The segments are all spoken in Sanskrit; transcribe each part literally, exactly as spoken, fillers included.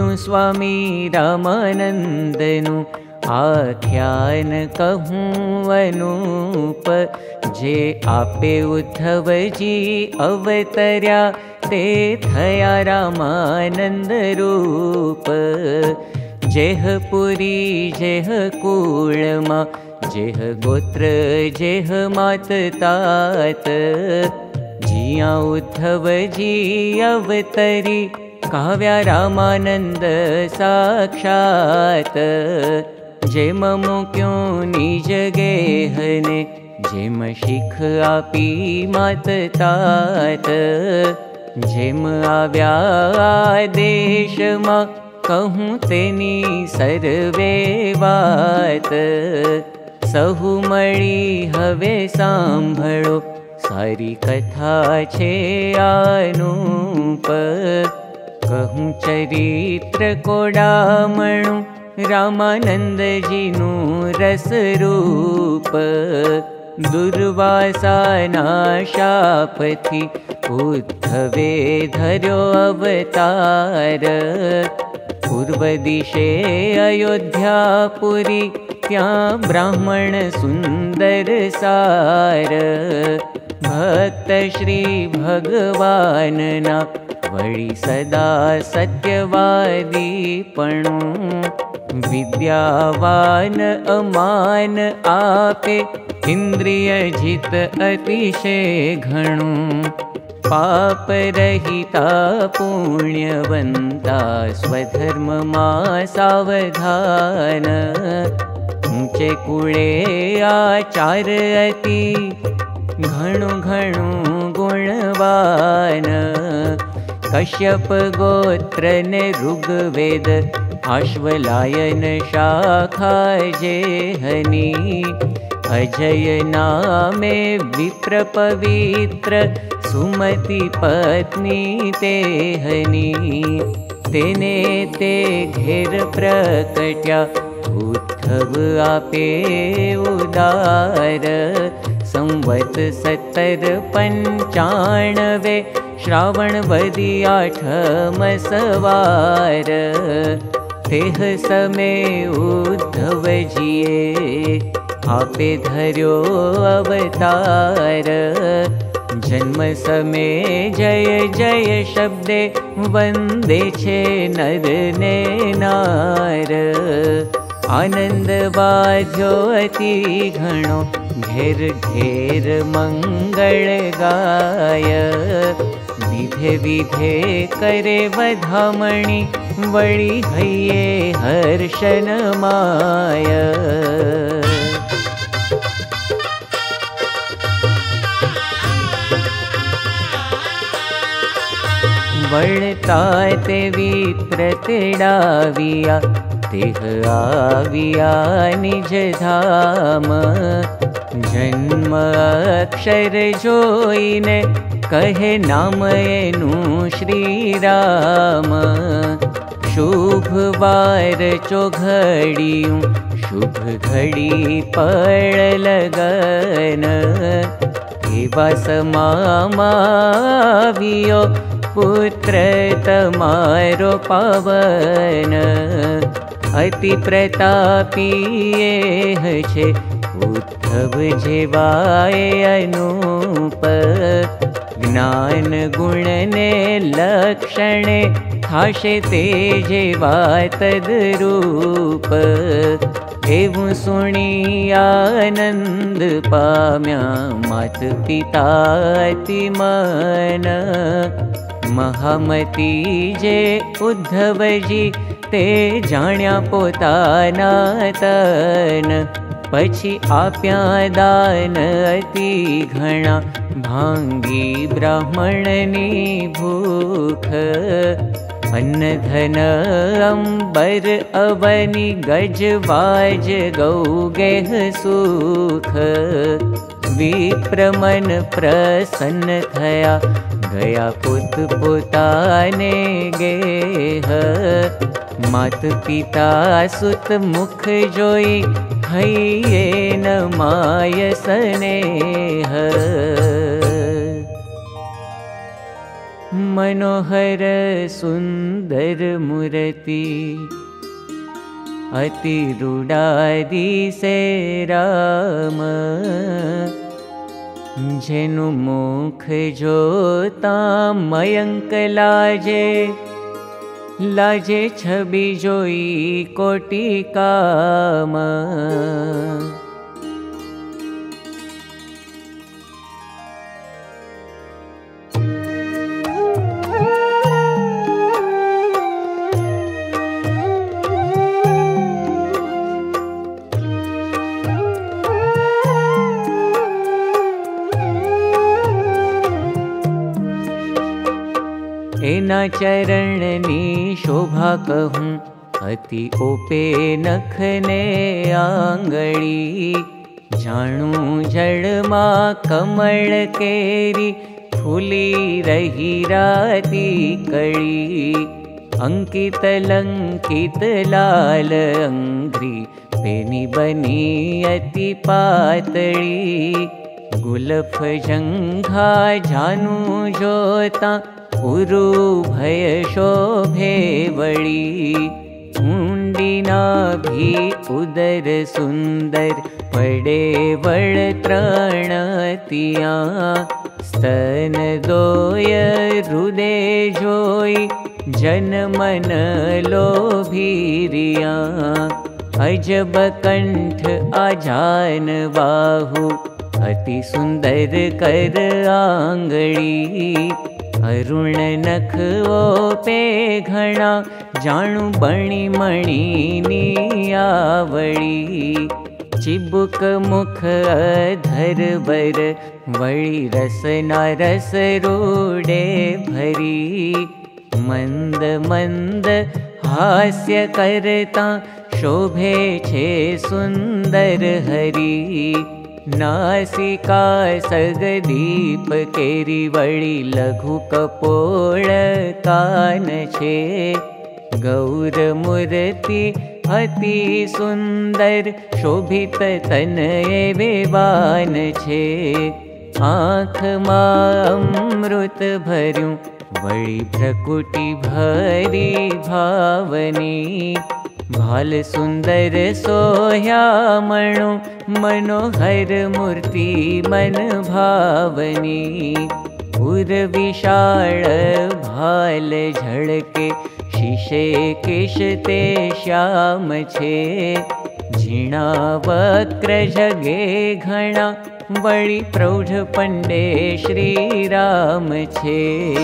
स्वामी रामानंदनु आख्यान कहूँ अनूप। जे आपे उद्धवजी अवतर्या ते थया रामानंद रूप। जेह पुरी जेह कुळमा जेह गोत्र जेह मात तात। जिया उद्धवजी अवतरी काव्या रामानंद साक्षात। जेम मुक्यों निज गेहने जेम शिख आपी मात तात। जेम आव्या देश मा कहूँ तेनी सर्वे बात। सहु मळी हवे सांभळो सारी कथा छे आनूप। कहूँ चरित्र कोडामणु रामानंदजीनु रसरूप। दुर्वासाना शापथी उद्धवे धर्यो अवतार। पूर्व दिशे अयोध्यापुरी त्यां ब्राह्मण सुंदर सार। भक्त श्री भगवानना वळी सदा सत्यवादीपणु। विद्यावान अमान आपे इंद्रिय जित अतिशय घणु। पाप रहिता पुण्यवंता स्वधर्म मा सावधान। ऊंचे कुळे आचार अति घणु घणु गुणवान। कश्यप गोत्र ने ऋग्वेद आश्वलायन शाखा जेहनी। अजय नामे विप्र पवित्र सुमति पत्नी तेहनी। तेने ते घेर प्रकट्या उद्धव आपे उदार। संवत सत्तर पंचाणवे श्रावण वदी आठम सवार। तेह समे उद्धवजीए आपे धर्यो अवतार। जन्म समय जय जय शब्दे वंदे छे नर ने नार। आनंद वाद्यो अति घणो घेर घेर मंगल गाय। विधे विधे करे वधामणी वळी हइये हर्षन माय। वळता ते विप्र तेडाविया तेह आविया निज धाम। जन्म अक्षर जोईने कहे नाम एनु श्री राम। शुभ वार चोघड़ियूं शुभ घड़ी पड़ लगन। एवा समावियो पुत्र तमारो पावन। अति प्रतापी छे उद्धव जेवाए अनूप। ज्ञान गुण ने लक्षणे थाशे ते जेवा तद्रूप। एवं सुणी आनंद पाम्या मात पिता अति मन। महामती जे उद्धवजी ते जाण्या पोताना तन। पछी आप्या दान अति घणा भांगी ब्राह्मणनी भूख। अन्न धन अंबर अवनि गजवाज गौगेह सुख। विप्रमन प्रसन्न थया गया पुत पोताने गेह। मात पिता सुत मुख जोई हइये न माय स्नेह। मनोहर सुंदर मूर्ति, अति रूडादी से राम। जेनु मुख जोता मयंक लाजे, लाजे छवि जोई कोटि काम। एना चरणनी शोभा कहूँ, अति ओपे नखने आंगड़ी। जाणू जड़मा कमल केरी, फूली रही राती कड़ी। अंकित लंकित लाल अंघ्री, पेनी बनी अति पातड़ी। गुलफ जंघा जानू जोता, उरु भय शोभे वड़ी। ऊंडी नाभि उदर सुंदर, पड़े वड़ त्रणतिया। स्तन दोय हृदय जोई, जन मन लोभीरिया। अजब कंठ आजान बाहु, अति सुंदर कर आंगड़ी। अरुण नख ओपे घना, जाणु बणी मणि नियावड़ी। चिबुक मुख अधर बर, वड़ी रसना रस रूडे भरी। मंद मंद हास्य करता, शोभे छे सुंदर हरी। नासिका सगदीप केरी, वड़ी लघु कपोल कान छे। गौर मूर्ति अति सुंदर, शोभित तन एवे बान छे। आँख मां अमृत भर्યું, वड़ी प्रकुटी भरी भावनी। भाल सुंदर सोह्यामणु, मनोहर मूर्ति मन भावनी। उर विशाल भाल झड़के, शीशे केशते श्याम छे। झीणा वक्र जगे घणा, वड़ी प्रौढ़ पंडे श्री राम छे।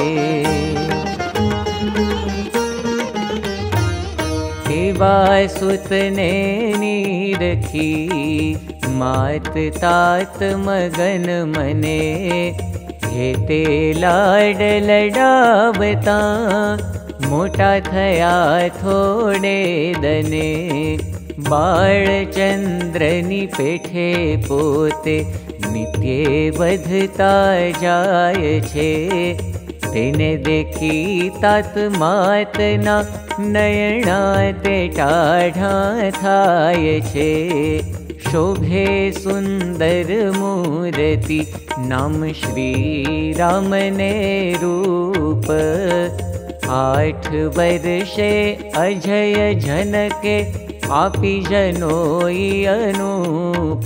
एवा सुतने नीरखी, मात तात मगन मने। हेते लाड लडावता, मोटा थया थोड़े दने। बाळ चंद्रनी पेठे पोते, नित्ये वधता जाय छे। तेने देखी तात मातना, नयना ते टाढा थाय छे। शोभे सुंदर मूर्ति, नाम श्री राम ने रूप। आठ वर्षे अजय जनके, आपी जनोई अनूप।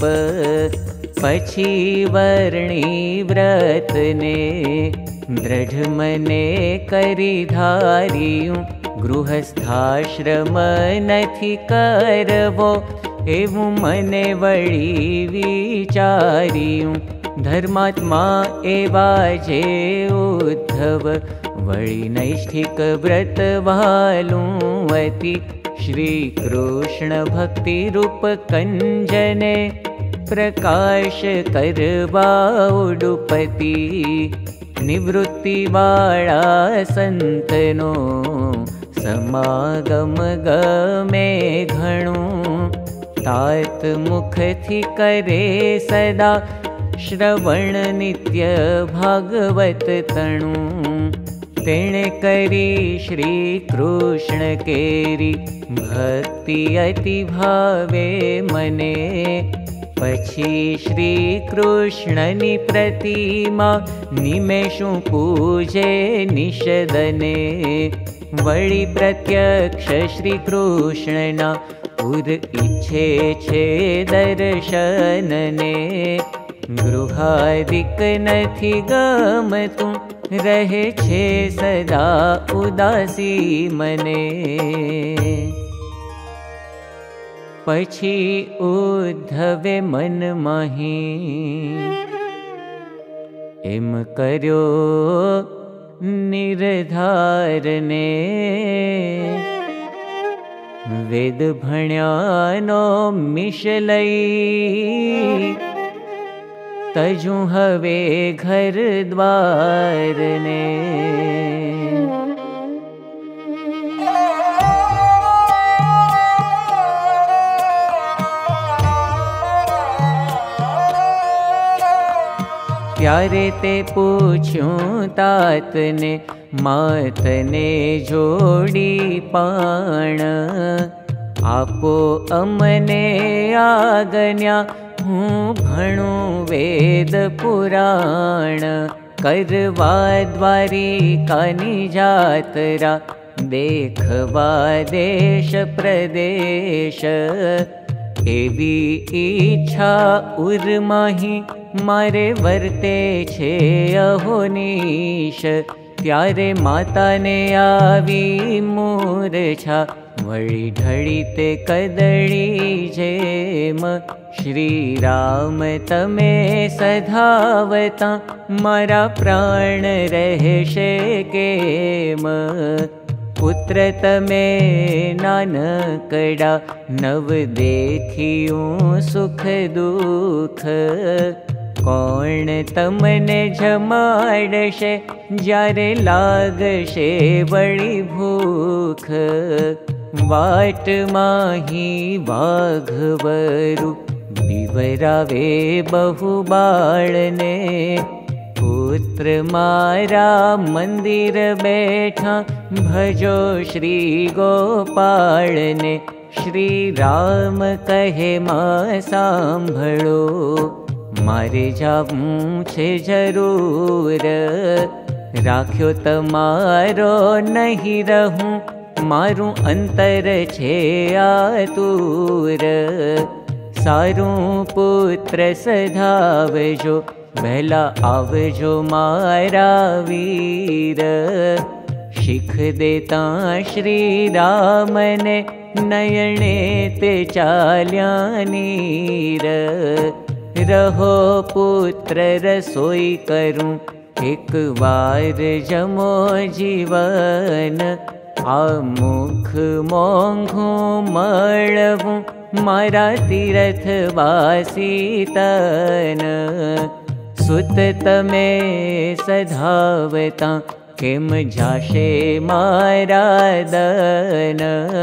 पछी वर्णी व्रत ने, दृढ़ मने करी धारियूं। गृहस्थाश्रम नथी करवो, एवं मने वड़ी विचारियूं। धर्मात्मा एवा जे उद्धव, वड़ी नैष्ठिक व्रत वालूं अति। श्री कृष्ण भक्ति रूप कंजने, प्रकाश करवा उडुपति। निवृत्ति वाला संतनो, समागम गमे घणुं। तात मुख थी करे सदा, श्रवण नित्य भागवत तणुं। तेणे करी श्री कृष्ण केरी, भक्ति अति भावे मने। पछी श्री कृष्णनी प्रतिमा निमेषु पूजे निषदने वळी प्रत्यक्ष श्री कृष्णना उर इच्छे छे दर्शनने गृहादिक नथी गमतुं रहे छे सदा उदासी मने पछी उद्धवे मन माही एम कर्यो निर्धारने वेद भण्यानो मिशलई तजू हवे घर द्वार ने त्यारे ते पूछ्यूं तात ने मात ने जोड़ी पाण आपो अमने आगन्या हूँ भणूं वेद पुराण करवा द्वारिकानी जातरा देखवा देश प्रदेश एवी इच्छा उर्माही मारे वर्ते छे अहोनीश त्यारे माता ने आवी मूर्छा वळी ढळी ते कदड़ी जेम श्री राम तमे सधावता मारा प्राण रहेशे केम पुत्र तमे नानकड़ा नव देखियूं सुख दुख कोण तमने जमाड़शे जारे लागशे वळी भूख वाट माही वाघवरु बिवरावे बहु बाळने पुत्र मारा मंदिर बैठा भजो श्री गोपालने श्री राम कहे मां सांभळो मारे जावूं छे जरूर राख्यो तमारो नहीं रहूं मारू अंतर छे आतुर सारूं पुत्र सधावजो वहेला आवजो मारा वीर शिख देता श्री राम ने नयने ते चाल्या नीर रहो पुत्र रसोई करूं एक बार जमो जीवन आ मुख मोंघू मळवूं मारा तीरथ वासी तन सुत तमे सधावता केम जाशे मारा दन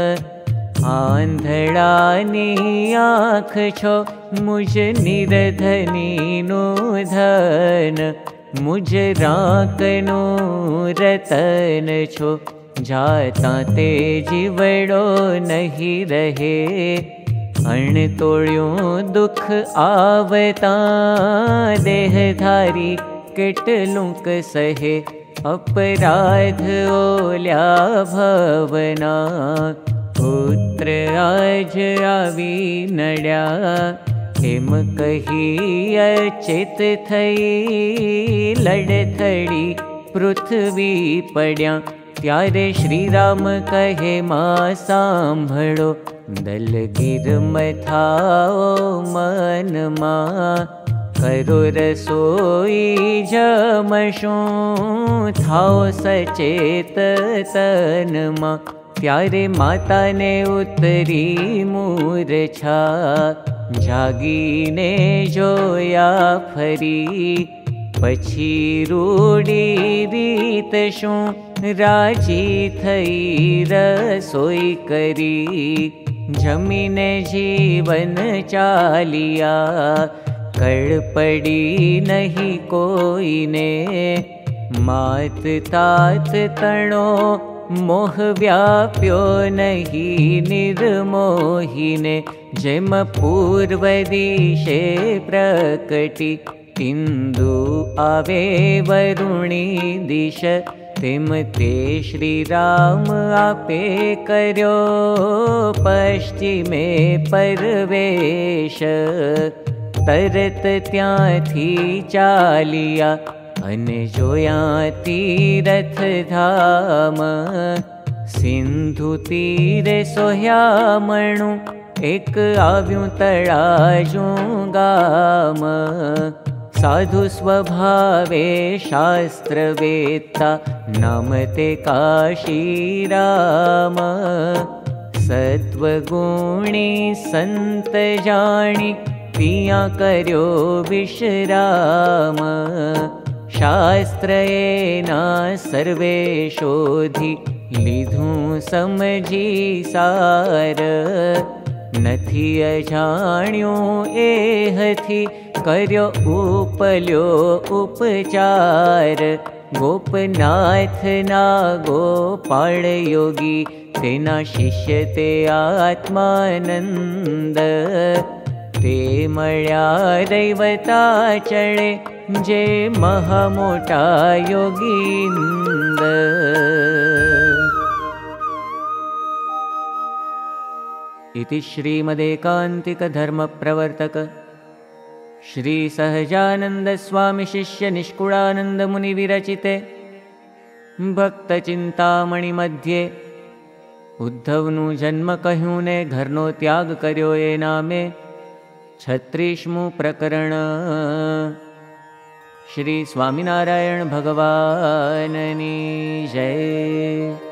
आंधळानी आँख छो मुझ निर्धनी नु धन मुझ राकनु रतन छो जाता ते जीवड़ो नहीं रहे अण तोड़्यूं दुख आवता देहधारी केटलुंक सहे अपराध ओल्या भवना पुत्र आज आवी नड्या हेम कही अचेत थई लड़थड़ी पृथ्वी पड्या त्यारे श्री राम कहे मां सांभळो दलगीर मथाओ मन मां करो रसोई जमशूं थाओ सचेत तन मां त्यारे माता ने उतरी मूर्छा जागीने जोया फरी पछी रूडी रीत शूं राजी थई रसोई करी जमीने जीवन चालिया कड़ पड़ी नहीं कोई ने मात तात तणो मोह व्याप्यो नहीं निर्मोही ने जेम पूर्व दिशे प्रकटी तिंदु आवे वरुणी दिश तेम ते श्री राम आपे कर्यो पश्चिमे परवेश तरत त्यांथी चालिया अने जोया तीरथ धाम सिंधु तीरे सोह्यामणु एक आव्यूं तळाजूं गाम साधु स्वभावे शास्त्र वेत्ता नाम ते काशीराम सत्वगुणी संत जाणी तिया कर्यो विश्राम शास्त्र एना सर्वे शोधी लीधुं समझी सार नथी अजाण्यो एहथी कर्यो उपल्यो उपचार गोपनाथ ना गोपाल योगी तेना शिष्य ते आत्मानंद ते मळ्या दैवता चळे जे महामोटा योगींद। इति श्रीमदेकान्तिकधर्मप्रवर्तक श्री सहजानंद स्वामी शिष्य निष्कुळानंद मुनि विरचिते भक्तचिंतामणि मध्ये उद्धवनु जन्म कह्यूं ने घरनो त्याग कर्यो ए नामे छत्रीसमु प्रकरण। श्री स्वामिनारायण भगवाननी जय।